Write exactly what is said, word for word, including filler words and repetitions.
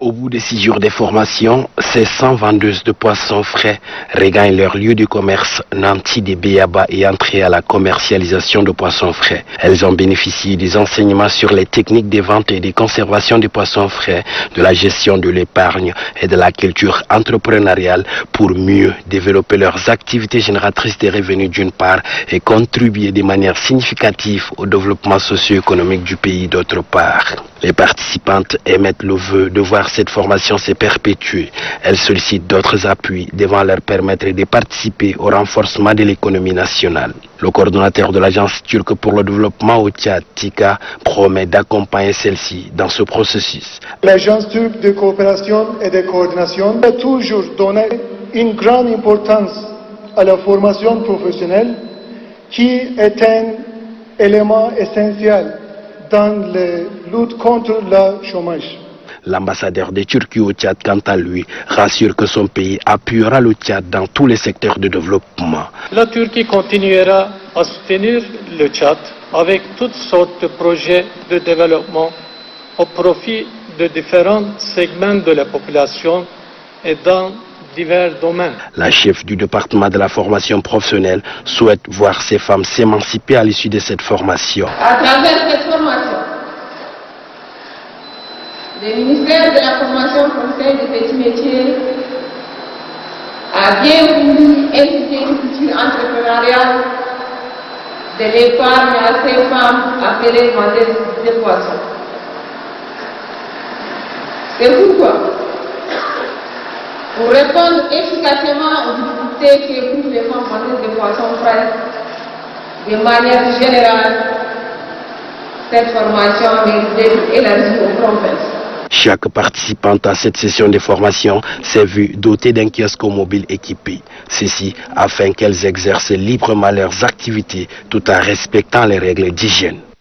Au bout de six jours de formation, ces cent vendeuses de poissons frais regagnent leur lieu de commerce nanti de Béaba et entrées à la commercialisation de poissons frais. Elles ont bénéficié des enseignements sur les techniques de vente et de conservation des poissons frais, de la gestion de l'épargne et de la culture entrepreneuriale pour mieux développer leurs activités génératrices de revenus d'une part et contribuer de manière significative au développement socio-économique du pays d'autre part. Les participantes émettent le vœu de voir cette formation se perpétuer. Elles sollicitent d'autres appuis devant leur permettre de participer au renforcement de l'économie nationale. Le coordonnateur de l'Agence turque pour le développement au Tchad, Tika, promet d'accompagner celle-ci dans ce processus. L'Agence turque de coopération et de coordination a toujours donné une grande importance à la formation professionnelle qui est un élément essentiel dans la lutte contre le chômage. L'ambassadeur de Turquie au Tchad, quant à lui, rassure que son pays appuiera le Tchad dans tous les secteurs de développement. La Turquie continuera à soutenir le Tchad avec toutes sortes de projets de développement au profit de différents segments de la population et dans divers domaines. La chef du département de la formation professionnelle souhaite voir ces femmes s'émanciper à l'issue de cette formation. À travers cette formation, le ministère de la formation professionnelle des petits métiers a bien voulu inciter une culture entrepreneuriale de l'épargne à ces femmes appelées vendeuses de poissons. C'est pourquoi, pour répondre efficacement aux difficultés qui éprouvent les femmes vendeuses de poissons frais, de manière générale, cette formation mérite d'être élargie aux provinces. Chaque participante à cette session de formation s'est vue dotée d'un kiosque mobile équipé. Ceci afin qu'elles exercent librement leurs activités tout en respectant les règles d'hygiène.